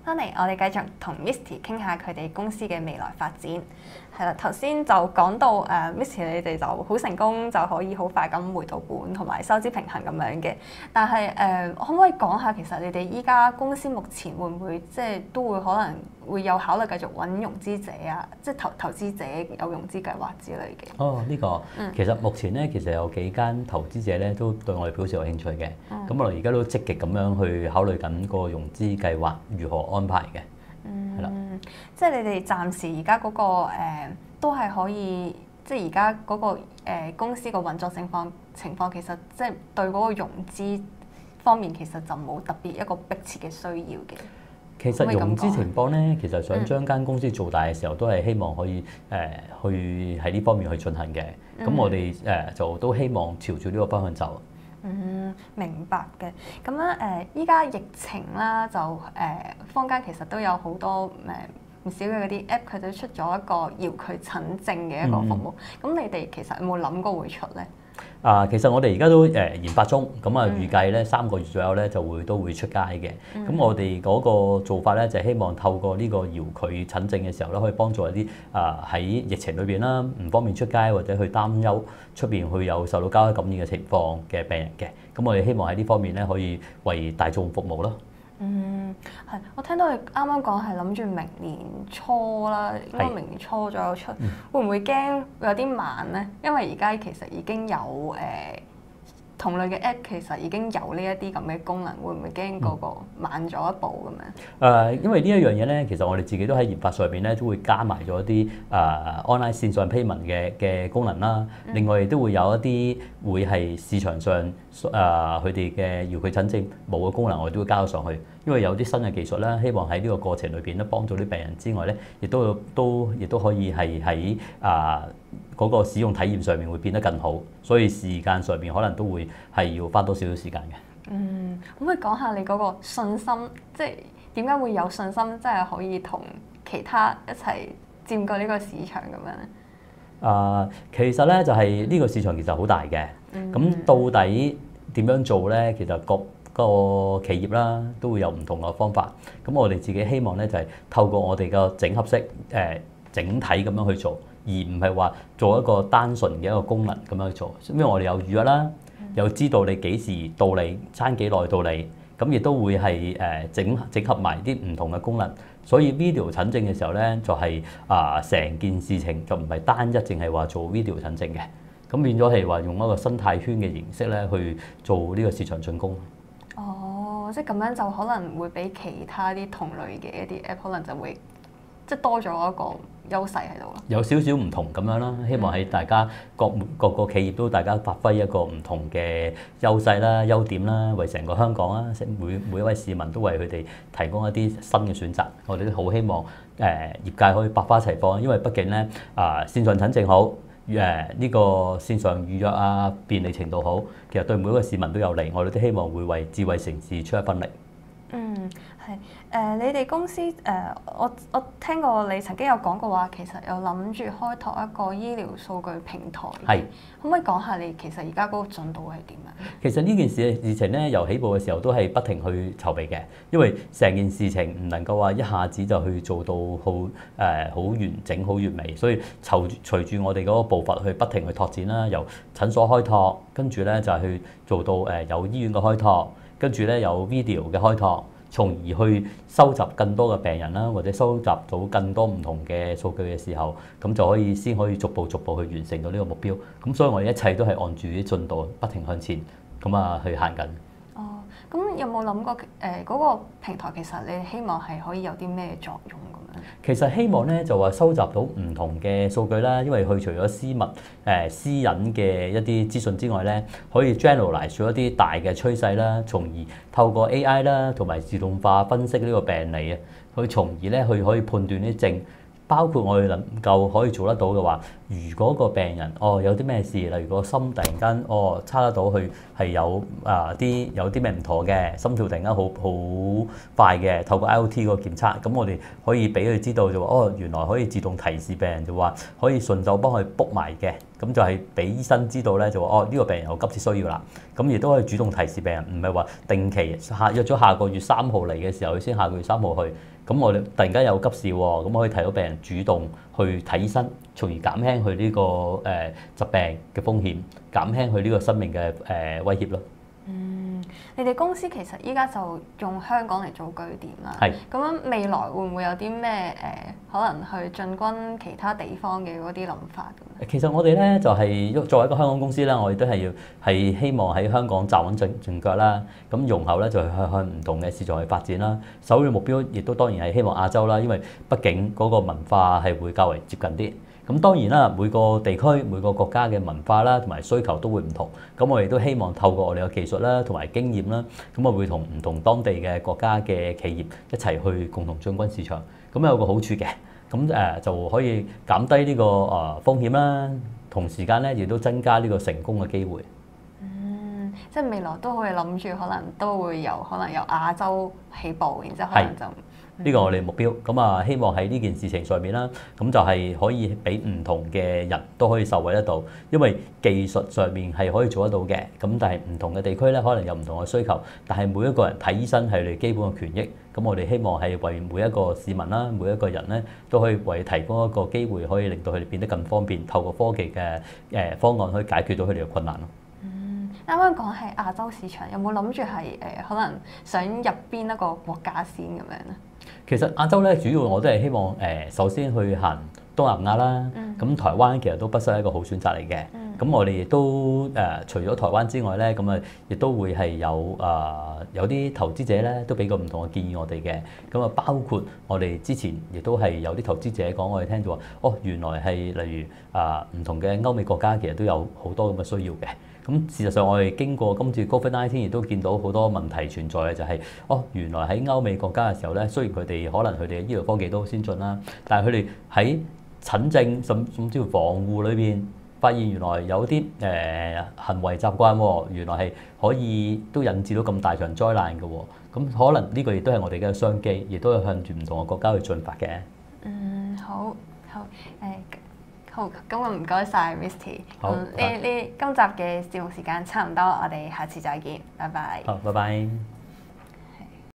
翻嚟，我哋繼續同 Misty 傾下佢哋公司嘅未來發展。係啦，頭先就講到Misty 你哋就好成功，就可以好快咁回到本同埋收支平衡咁樣嘅。但係可唔可以講下其實你哋依家公司目前會唔會即係都會可能會有考慮繼續揾融資者啊，即係投資者有融資計劃之類嘅？ 哦，呢個其實目前咧，其實有幾間投資者咧都對我哋表示有興趣嘅。咁我哋而家都積極咁樣去考慮緊個融資計劃如何安排嘅。係啦， 即係你哋暫時而家嗰個都係可以，即係而家嗰個公司個運作情況，其實即係對嗰個融資方面其實就冇特別一個迫切嘅需要嘅。 其實融資情況咧，其實想將間公司做大嘅時候，都係希望可以去喺呢方面去進行嘅。咁我哋就都希望朝住呢個方向走。 明白嘅。咁樣依家疫情啦，就坊間其實都有好多唔少嘅嗰啲 app，佢都出咗一個遙距診症嘅一個服務。咁你哋其實有冇諗過會出咧？ 其實我哋而家都研發中，咁預計咧3個月左右咧都會出街嘅。咁我哋嗰個做法咧就係希望透過呢個遙距診症嘅時候咧，可以幫助一啲喺疫情裏邊啦，唔方便出街或者去擔憂出邊會有受到交叉感染嘅情況嘅病人嘅。咁我哋希望喺呢方面咧可以為大眾服務咯。 係，我聽到你啱啱講係諗住明年初啦，應該明年初左右出，會唔會驚會有啲慢咧？因為而家其實已經有同類嘅 app，其實已經有呢一啲咁嘅功能，會唔會驚嗰個慢咗一步咁樣？ 因為呢一樣嘢咧，其實我哋自己都喺研發上邊咧，都會加埋咗一啲online 線上 payment 嘅功能啦。另外亦都會有一啲會係市場上佢哋嘅遙距診症冇嘅功能，我哋都會加咗上去。因為有啲新嘅技術啦，希望喺呢個過程裏邊咧幫助啲病人之外咧，亦都可以係喺嗰個使用體驗上面會變得更好，所以時間上面可能都會係要花多少少時間嘅。 可唔可以講下你嗰個信心，即係點解會有信心，即係可以同其他一齊佔據呢個市場咁樣咧？ 其實咧就係呢個市場其實好大嘅，咁到底點樣做咧？其實個企業啦都會有唔同嘅方法。咁我哋自己希望咧就係透過我哋嘅整合式整體咁樣去做。而唔係話做一個單純嘅一個功能咁樣去做，因為我哋有預約啦，又知道你幾時到你，爭幾耐到你，咁亦都會係整合埋啲唔同嘅功能。所以 video 診症嘅時候咧，就係成件事情就唔係單一淨係話做 video 診症嘅，咁變咗係話用一個生態圈嘅形式咧去做呢個市場進攻。 即係咁樣就可能會比其他啲同類嘅一啲 app 可能就會即係多咗一個優勢喺度咯，有少少唔同咁樣啦。希望喺大家各個企業都大家發揮一個唔同嘅優勢啦、優點啦，為成個香港啦，每一位市民都為佢哋提供一啲新嘅選擇。我哋都好希望業界可以百花齊放，因為畢竟咧線上診症好，呢個線上預約啊便利程度好，其實對每一個市民都有利。我哋都希望會為智慧城市出一分力。 係你哋公司我聽過你曾經有講過話，其實有諗住開拓一個醫療數據平台。係，可唔可以講下你其實而家嗰個進度係點啊？其實呢件事情咧，由起步嘅時候都係不停去籌備嘅，因為成件事情唔能夠話一下子就去做到好完整、好完美，所以隨住我哋嗰個步伐去不停去拓展啦，由診所開拓，跟住咧就係去做到有醫院嘅開拓。跟住咧有 video 嘅開拓，從而去收集更多嘅病人啦，或者收集到更多唔同嘅數據嘅時候，咁就先可以逐步去完成到呢個目標。咁所以我哋一切都係按住啲進度不停向前咁去行緊。咁有冇諗過嗰個平台其實你希望係可以有啲咩作用咁樣？其實希望咧就話收集到唔同嘅數據啦，因為佢除咗私隱嘅一啲資訊之外咧，可以 generalize 咗一啲大嘅趨勢啦，從而透過 AI 啦同埋自動化分析呢個病理啊，去從而咧去可以判斷啲症。包括我哋能夠可以做得到嘅話，如果個病人有啲咩事，例如個心突然間差得到佢係有啲咩唔妥嘅，心跳突然間好快嘅，透過 IoT 個檢測，咁我哋可以俾佢知道就話原來可以自動提示病人就話可以順手幫佢 book 埋嘅，咁就係俾醫生知道咧就話呢個病人有急切需要啦，咁亦都可以主動提示病人，唔係話定期約咗下個月3號嚟嘅時候，佢先下個月3號去。 咁我哋突然間有急事喎，咁可以睇到病人主動去睇醫生，從而減輕佢呢個疾病嘅風險，減輕佢呢個生命嘅威脅咯。 你哋公司其實依家就用香港嚟做據點啦。 係。 咁樣未來會唔會有啲咩可能去進軍其他地方嘅嗰啲諗法咁？ 其實我哋咧就係作為一個香港公司啦，我哋都係希望喺香港站穩陣腳啦。咁容後咧就向唔同嘅市場去發展啦。首要目標亦都當然係希望亞洲啦，因為畢竟嗰個文化係會較為接近啲。咁當然啦，每個地區每個國家嘅文化啦同埋需求都會唔同。咁我哋都希望透過我哋嘅技術啦同埋經驗啦，咁啊會同唔同當地嘅國家嘅企業一齊去共同進軍市場。咁有個好處嘅，咁就可以減低呢個風險啦，同時間咧亦都增加呢個成功嘅機會。 即係未來都可以諗住，可能都會由亞洲起步，然之後可能就呢個我哋目標。咁啊，希望喺呢件事情上面啦，咁就係可以俾唔同嘅人都可以受惠得到，因為技術上面係可以做得到嘅。咁但係唔同嘅地區咧，可能有唔同嘅需求，但係每一個人睇醫生係你基本嘅權益。咁我哋希望係為每一個市民啦，每一個人咧都可以為提供一個機會，可以令到佢哋變得更方便，透過科技嘅方案可以解決到佢哋嘅困難咯。 啱啱講係亞洲市場，有冇諗住係可能想入邊一個國家先咁樣咧？ 其實亞洲咧，主要我都係希望首先去行東南亞啦。咁台灣其實都不失一個好選擇嚟嘅。咁我哋亦都除咗台灣之外咧，咁啊亦都會係有啲投資者咧都俾過唔同嘅建議我哋嘅。咁啊包括我哋之前亦都係有啲投資者講我哋聽咗話，原來係例如唔同嘅歐美國家其實都有好多咁嘅需要嘅。咁事實上，我哋經過今次 COVID-19 亦都見到好多問題存在嘅，就係原來喺歐美國家嘅時候咧，雖然佢哋可能佢哋嘅醫療科技都好先進啦，但係佢哋喺診症甚至乎防護裏邊，發現原來有啲行為習慣，原來係可以都引致到咁大場災難嘅喎。咁可能呢個亦都係我哋嘅商機，亦都係向住唔同嘅國家去進發嘅。 好，咁我唔該晒 Misty。 好， 今集嘅節目時間差唔多，我哋下次再見，拜拜。 好，拜拜。